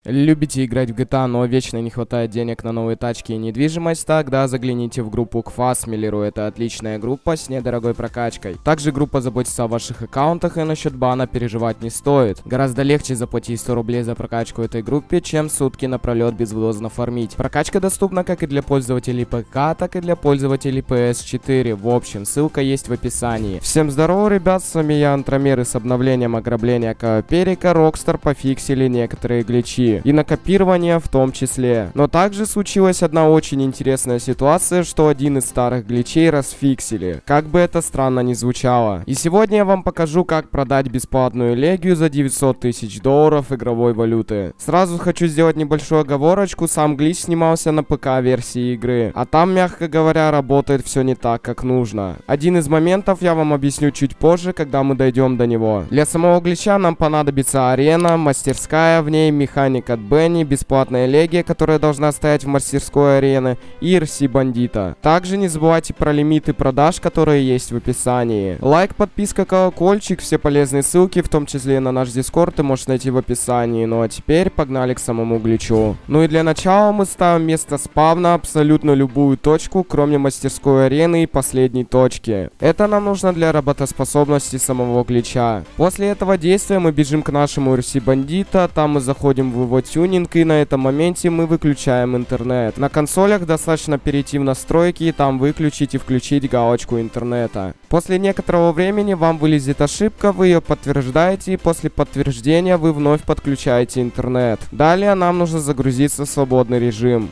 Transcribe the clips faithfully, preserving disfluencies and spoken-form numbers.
Любите играть в джи ти эй, но вечно не хватает денег на новые тачки и недвижимость? Тогда загляните в группу к Фасмиллеру. Это отличная группа с недорогой прокачкой. Также группа заботится о ваших аккаунтах, и насчет бана переживать не стоит. Гораздо легче заплатить сто рублей за прокачку этой группе, чем сутки напролет безвылазно фармить. Прокачка доступна как и для пользователей ПК, так и для пользователей пи эс четыре. В общем, ссылка есть в описании. Всем здорово, ребят, с вами я, Антромер, и с обновлением ограбления Кооперика Rockstar пофиксили некоторые гличи. И на копирование в том числе. Но также случилась одна очень интересная ситуация, что один из старых гличей расфиксили. Как бы это странно ни звучало. И сегодня я вам покажу, как продать бесплатную легию за девятьсот тысяч долларов игровой валюты. Сразу хочу сделать небольшую оговорочку, сам глич снимался на ПК-версии игры. А там, мягко говоря, работает все не так, как нужно. Один из моментов я вам объясню чуть позже, когда мы дойдем до него. Для самого глича нам понадобится арена, мастерская, в ней механик от Бенни, бесплатная легия, которая должна стоять в мастерской арены, и эр си бандита. Также не забывайте про лимиты продаж, которые есть в описании. Лайк, подписка, колокольчик, все полезные ссылки, в том числе и на наш дискорд, ты можешь найти в описании. Ну а теперь погнали к самому гличу. Ну и для начала мы ставим место спавна абсолютно любую точку, кроме мастерской арены и последней точки. Это нам нужно для работоспособности самого глича. После этого действия мы бежим к нашему эр си бандита, там мы заходим в его тюнинг, и на этом моменте мы выключаем интернет. На консолях достаточно перейти в настройки и там выключить и включить галочку интернета. После некоторого времени вам вылезет ошибка, вы ее подтверждаете, и после подтверждения вы вновь подключаете интернет. Далее нам нужно загрузиться в свободный режим.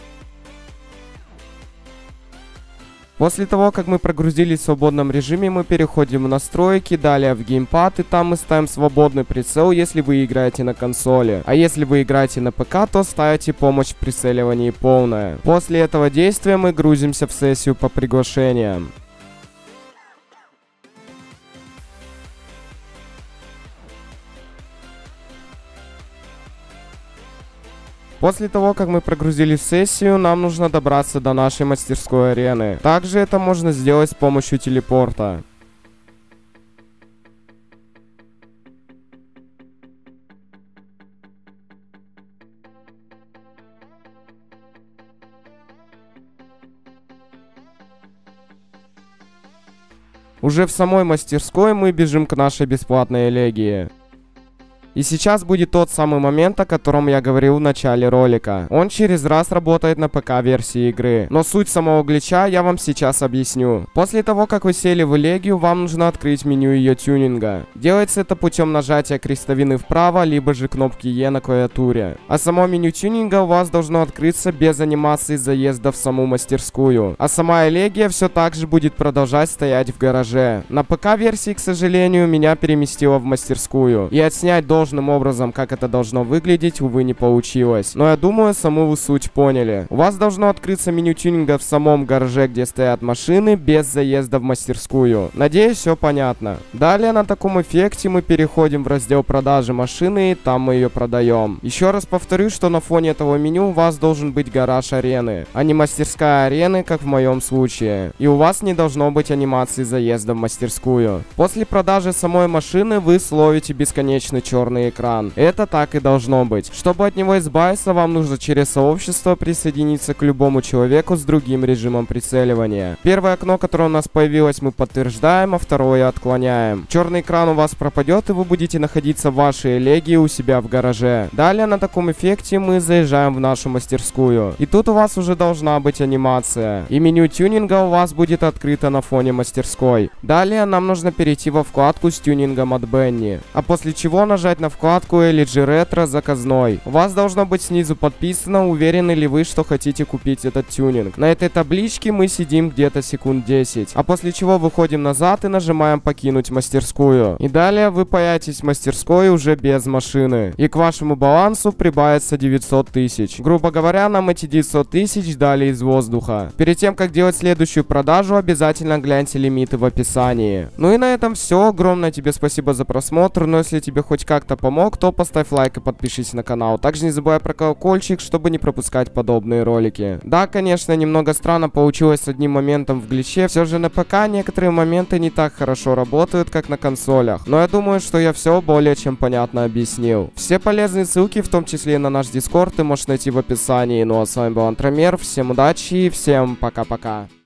После того, как мы прогрузились в свободном режиме, мы переходим в настройки, далее в геймпад, и там мы ставим свободный прицел, если вы играете на консоли. А если вы играете на ПК, то ставите помощь в прицеливании полная. После этого действия мы грузимся в сессию по приглашениям. После того, как мы прогрузили сессию, нам нужно добраться до нашей мастерской арены. Также это можно сделать с помощью телепорта. Уже в самой мастерской мы бежим к нашей бесплатной легии. И сейчас будет тот самый момент, о котором я говорил в начале ролика. Он через раз работает на ПК-версии игры. Но суть самого глича я вам сейчас объясню. После того, как вы сели в легию, вам нужно открыть меню ее тюнинга. Делается это путем нажатия крестовины вправо, либо же кнопки Е на клавиатуре. А само меню тюнинга у вас должно открыться без анимации заезда в саму мастерскую. А сама легия все так же будет продолжать стоять в гараже. На ПК-версии, к сожалению, меня переместило в мастерскую. И отснять должен Должным образом, как это должно выглядеть, увы, не получилось. Но я думаю, саму вы суть поняли. У вас должно открыться меню тюнинга в самом гараже, где стоят машины, без заезда в мастерскую. Надеюсь, все понятно. Далее на таком эффекте мы переходим в раздел продажи машины, и там мы ее продаем. Еще раз повторю, что на фоне этого меню у вас должен быть гараж арены, а не мастерская арены, как в моем случае. И у вас не должно быть анимации заезда в мастерскую. После продажи самой машины вы словите бесконечный черный экран. Это так и должно быть. Чтобы от него избавиться, вам нужно через сообщество присоединиться к любому человеку с другим режимом прицеливания. Первое окно, которое у нас появилось, мы подтверждаем, а второе отклоняем. Черный экран у вас пропадет, и вы будете находиться в вашей легии у себя в гараже. Далее на таком эффекте мы заезжаем в нашу мастерскую. И тут у вас уже должна быть анимация. И меню тюнинга у вас будет открыто на фоне мастерской. Далее нам нужно перейти во вкладку с тюнингом от Бенни. А после чего нажать на на вкладку эл джи Retro заказной. У вас должно быть снизу подписано, уверены ли вы, что хотите купить этот тюнинг. На этой табличке мы сидим где-то секунд десять. А после чего выходим назад и нажимаем покинуть мастерскую. И далее вы появитесь в мастерской уже без машины. И к вашему балансу прибавится девятьсот тысяч. Грубо говоря, нам эти девятьсот тысяч дали из воздуха. Перед тем, как делать следующую продажу, обязательно гляньте лимиты в описании. Ну и на этом все. Огромное тебе спасибо за просмотр. Но если тебе хоть как-то чем-то помог, то поставь лайк и подпишись на канал. Также не забывай про колокольчик, чтобы не пропускать подобные ролики. Да, конечно, немного странно получилось с одним моментом в гличе. Все же на ПК некоторые моменты не так хорошо работают, как на консолях. Но я думаю, что я все более чем понятно объяснил. Все полезные ссылки, в том числе и на наш Дискорд, ты можешь найти в описании. Ну а с вами был Антромер. Всем удачи и всем пока-пока.